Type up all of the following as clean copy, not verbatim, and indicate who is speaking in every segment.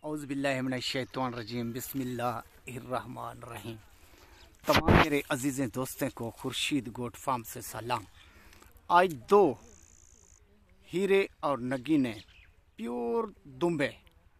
Speaker 1: औज़ुबिल्लाहिमिनश्शैतानिर्रजीम बिस्मिल्लाहिर्रहमानिर्रहीम। तमाम मेरे अजीज़ दोस्तों को खुर्शीद गोट फार्म से सलाम। आज दो हीरे और नगीने प्योर दुम्बे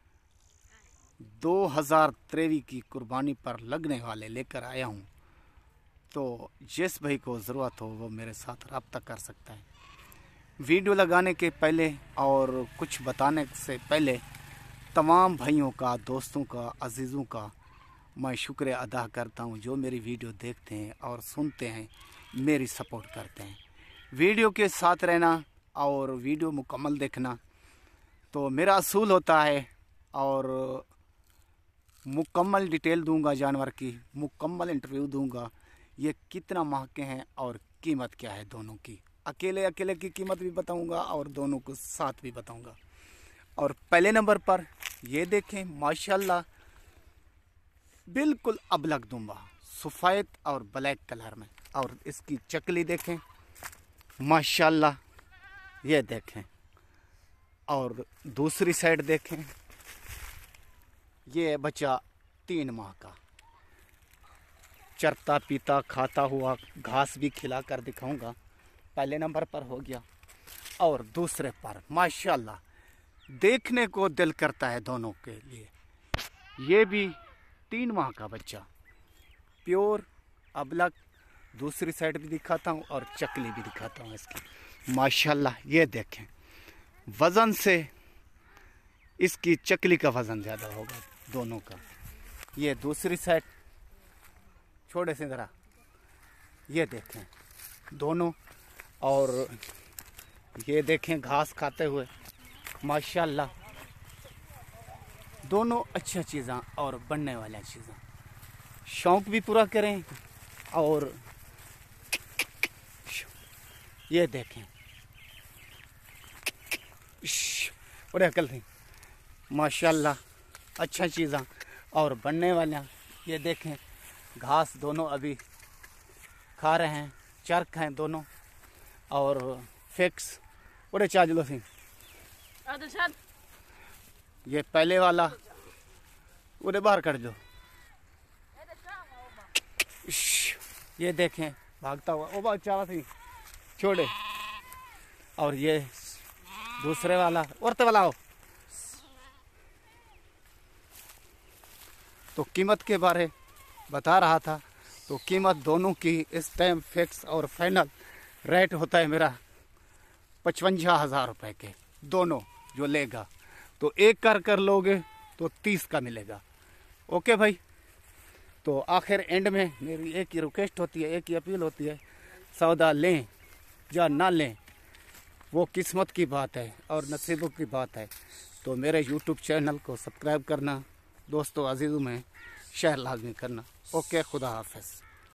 Speaker 1: 2023 की कुर्बानी पर लगने वाले लेकर आया हूँ। तो जिस भाई को ज़रूरत हो वो मेरे साथ रब्ता कर सकता है। वीडियो लगाने के पहले और कुछ बताने से पहले तमाम भाइयों का, दोस्तों का, अजीज़ों का मैं शुक्र अदा करता हूं जो मेरी वीडियो देखते हैं और सुनते हैं, मेरी सपोर्ट करते हैं। वीडियो के साथ रहना और वीडियो मुकम्मल देखना तो मेरा असूल होता है और मुकम्मल डिटेल दूंगा, जानवर की मुकम्मल इंटरव्यू दूंगा। ये कितना महंगे हैं और कीमत क्या है दोनों की। अकेले की कीमत भी बताऊंगा और दोनों को साथ भी बताऊंगा। और पहले नंबर पर ये देखें, माशाल्लाह बिल्कुल अबलग दुम्बा, सफ़ेद और ब्लैक कलर में। और इसकी चकली देखें, माशाल्लाह ये देखें। और दूसरी साइड देखें, ये बच्चा 3 माह का, चरता पीता खाता हुआ, घास भी खिला कर दिखाऊंगा। पहले नंबर पर हो गया। और दूसरे पर माशाल्लाह देखने को दिल करता है दोनों के लिए। ये भी 3 माह का बच्चा, प्योर अबलग। दूसरी साइड भी दिखाता हूँ और चकली भी दिखाता हूँ इसकी। माशाल्लाह ये देखें, वज़न से इसकी चकली का वज़न ज़्यादा होगा दोनों का। ये दूसरी साइड छोटे से ज़रा, ये देखें दोनों। और ये देखें घास खाते हुए, माशाल्लाह दोनों अच्छी चीज़ें और बनने वाली चीज़ें। शौक़ भी पूरा करें। और ये देखें, बड़े अकल थी, माशाल्लाह अच्छा चीज़ें और बनने वाले। ये देखें घास दोनों अभी खा रहे हैं, चरक हैं दोनों। और फिक्स बड़े चाजलो थी। ये पहले वाला उधर बाहर कर दो। ये देखें भागता हुआ, वो बहुत चावा थी छोड़े। और ये दूसरे वाला औरत वाला हो। तो कीमत के बारे बता रहा था। तो कीमत दोनों की इस टाइम फिक्स और फाइनल रेट होता है मेरा 55,000 रुपये के दोनों। जो लेगा तो एक कर लोगे तो 30 का मिलेगा। ओके भाई। तो आखिर एंड में मेरी एक ही रिक्वेस्ट होती है, एक ही अपील होती है, सौदा लें या ना लें वो किस्मत की बात है और नसीबों की बात है। तो मेरे यूट्यूब चैनल को सब्सक्राइब करना, दोस्तों अजीज़ों में शेयर लाजमी करना। ओके, खुदा हाफ़िज़।